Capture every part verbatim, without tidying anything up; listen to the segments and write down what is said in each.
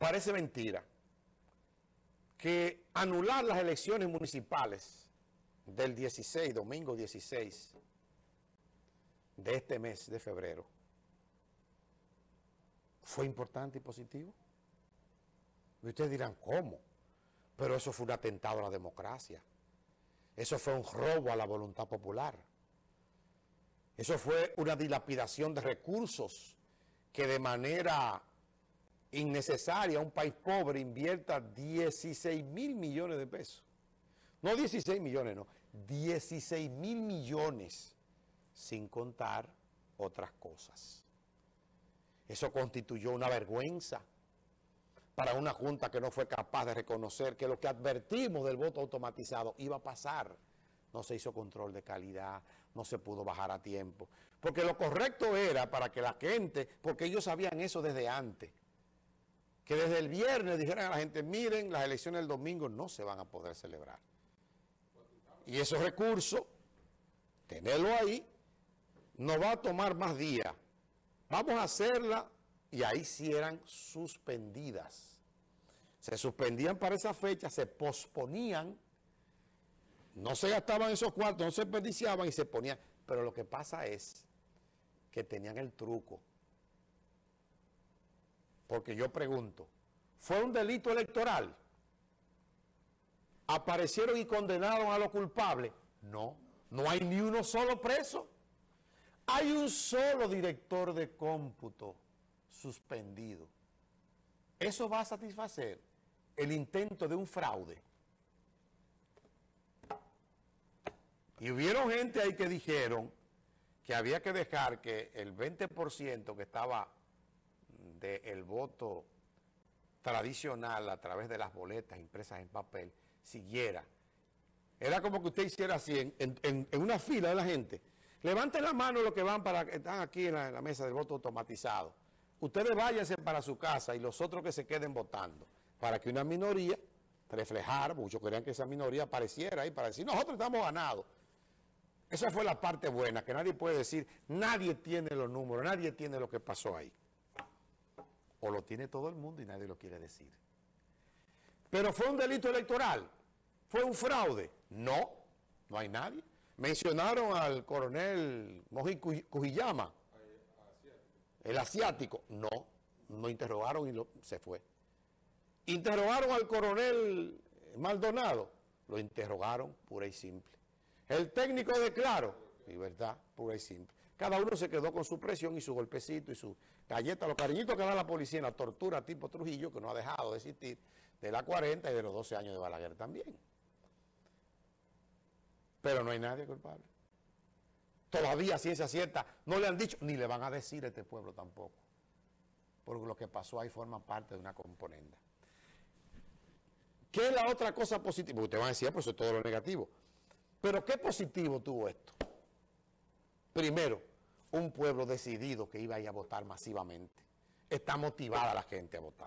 parece mentira que anular las elecciones municipales del dieciséis, domingo dieciséis de este mes de febrero, fue importante y positivo. Y ustedes dirán, ¿cómo? Pero eso fue un atentado a la democracia. Eso fue un robo a la voluntad popular. Eso fue una dilapidación de recursos que de manera innecesaria un país pobre invierta dieciséis mil millones de pesos. No dieciséis millones, no. dieciséis mil millones, sin contar otras cosas. Eso constituyó una vergüenza para una junta que no fue capaz de reconocer que lo que advertimos del voto automatizado iba a pasar. No se hizo control de calidad, no se pudo bajar a tiempo. Porque lo correcto era para que la gente, porque ellos sabían eso desde antes, que desde el viernes dijeran a la gente, miren, las elecciones del domingo no se van a poder celebrar. Y esos recursos, tenerlo ahí, nos va a tomar más días. Vamos a hacerla, y ahí sí eran suspendidas. Se suspendían para esa fecha, se posponían, no se gastaban esos cuartos, no se desperdiciaban y se ponían. Pero lo que pasa es que tenían el truco. Porque yo pregunto, ¿fue un delito electoral? ¿Aparecieron y condenaron a los culpables? No, no hay ni uno solo preso. Hay un solo director de cómputo suspendido. Eso va a satisfacer el intento de un fraude. Y hubieron gente ahí que dijeron que había que dejar que el veinte por ciento que estaba del voto tradicional a través de las boletas impresas en papel siguiera. Era como que usted hiciera así en, en, en una fila de la gente. Levanten la mano los que van para que están aquí en la, en la mesa del voto automatizado. Ustedes váyanse para su casa y los otros que se queden votando, para que una minoría reflejar, muchos querían que esa minoría apareciera ahí para decir, nosotros estamos ganados. Esa fue la parte buena, que nadie puede decir, nadie tiene los números, nadie tiene lo que pasó ahí. O lo tiene todo el mundo y nadie lo quiere decir. Pero fue un delito electoral, fue un fraude. No, no hay nadie. Mencionaron al coronel Moji Cujillama, el asiático. No, no interrogaron y lo, se fue. Interrogaron al coronel Maldonado, lo interrogaron pura y simple. El técnico de Claro, libertad pura y simple. Cada uno se quedó con su presión y su golpecito y su galleta, los cariñitos que da la policía en la tortura tipo Trujillo, que no ha dejado de existir, de la cuarenta y de los doce años de Balaguer también. Pero no hay nadie culpable. Todavía, ciencia cierta, no le han dicho, ni le van a decir a este pueblo tampoco. Porque lo que pasó ahí forma parte de una componenda. ¿Qué es la otra cosa positiva? Ustedes van a decir, pues eso es todo lo negativo. Pero ¿qué positivo tuvo esto? Primero, un pueblo decidido que iba a ir a votar masivamente. Está motivada la gente a votar.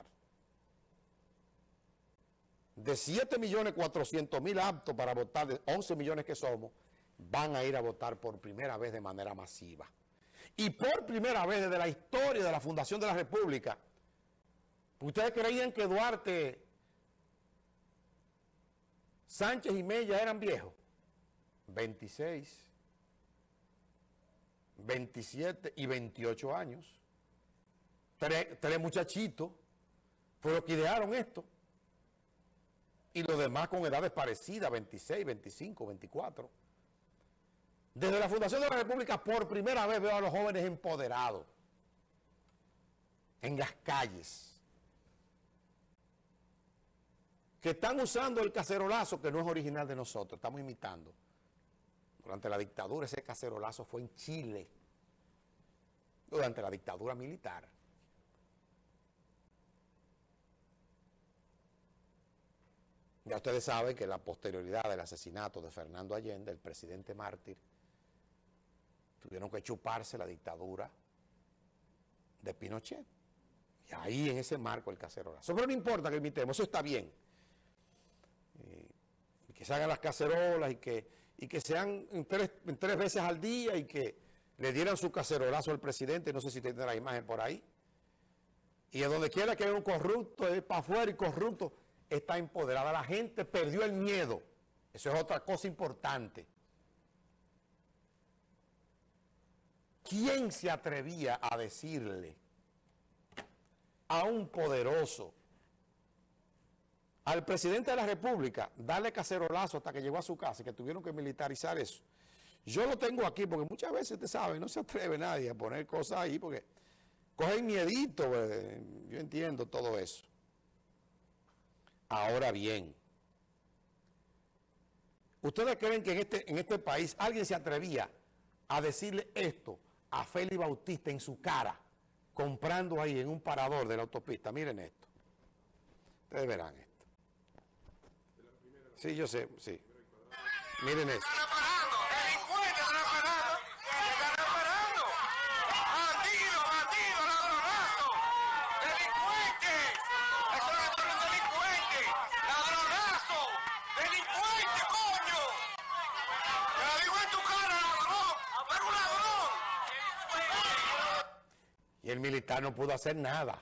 De siete millones cuatrocientos mil aptos para votar, de once millones que somos, van a ir a votar por primera vez de manera masiva. Y por primera vez desde la historia de la fundación de la República, ¿ustedes creían que Duarte, Sánchez y Mella eran viejos? veintiséis, veintisiete y veintiocho años. Tres, tres muchachitos fueron los que idearon esto. Y los demás con edades parecidas, veintiséis, veinticinco, veinticuatro. Desde la fundación de la República, por primera vez veo a los jóvenes empoderados en las calles, que están usando el cacerolazo que no es original de nosotros, estamos imitando. Durante la dictadura ese cacerolazo fue en Chile, durante la dictadura militar. Ya ustedes saben que la posterioridad del asesinato de Fernando Allende, el presidente mártir, tuvieron que chuparse la dictadura de Pinochet. Y ahí en ese marco el cacerolazo. Pero no importa que imitemos, eso está bien. Eh, que se hagan las cacerolas y que, y que sean en tres, en tres veces al día y que le dieran su cacerolazo al presidente, no sé si tiene la imagen por ahí, Y en donde quiera que haya un corrupto, es para afuera y corrupto, está empoderada. La gente perdió el miedo. Eso es otra cosa importante. ¿Quién se atrevía a decirle a un poderoso, al presidente de la República, darle cacerolazo hasta que llegó a su casa y que tuvieron que militarizar eso? Yo lo tengo aquí porque muchas veces, usted sabe, no se atreve nadie a poner cosas ahí porque cogen miedito, pues, yo entiendo todo eso. Ahora bien, ¿ustedes creen que en este, en este país alguien se atrevía a decirle esto a Félix Bautista en su cara, comprando ahí en un parador de la autopista? Miren esto. Ustedes verán esto. Sí, yo sé, sí. Miren esto. Y el militar no pudo hacer nada.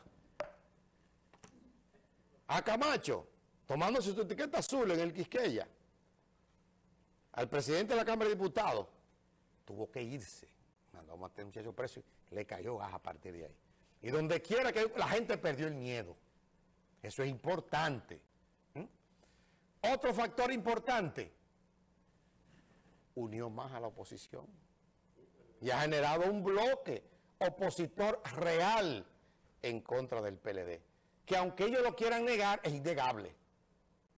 A Camacho, tomándose su etiqueta azul en el Quisqueya, al presidente de la Cámara de Diputados, tuvo que irse. Mandó a matar a un muchacho preso y le cayó gas a partir de ahí. Y donde quiera que la gente perdió el miedo. Eso es importante. ¿Mm? Otro factor importante, unió más a la oposición. Y ha generado un bloque opositor real en contra del P L D, que aunque ellos lo quieran negar, es innegable.